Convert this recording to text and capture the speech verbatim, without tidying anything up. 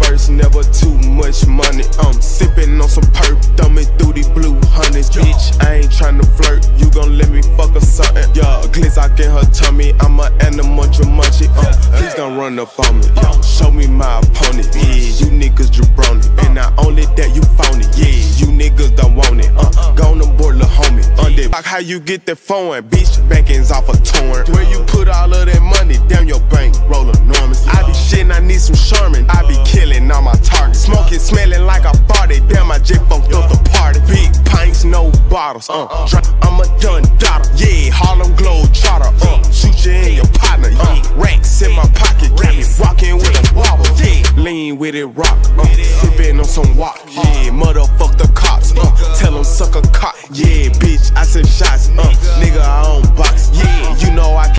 first, never too much money. I'm sipping on some perp, thumbing through these blue honeys. Bitch, I ain't tryna flirt, you gon' let me fuck her something. Yeah, glizzock in her tummy, I'm a animal jamunchi. Uh, please don't run up on me, yo, show me my opponent. Yeah, you niggas jabroni, and not only that, you phony. Yeah, you niggas don't want it. Uh, go on board, lil' homie. On that, like how you get that phone, bitch, backends off a torrent. Where you put all of that money, damn your bank roll enormous. I be shitting, I need some Sherman, I be killing all my targets. Smoking, smelling like I farted, damn my jet funked up the party. Big pints, no bottles, uh, drink, I'm a done daughter. Yeah, Harlem Globe Trotter, uh, shoot you in your partner, yeah. Racks in my pocket, got me walking with a wobble, yeah. Lean with it, rock, uh, sipping on some wok, yeah. Motherfuck the cops, uh, tell them suck a cock, yeah. Bitch, I send shots, uh, nigga, I own box, yeah. You know I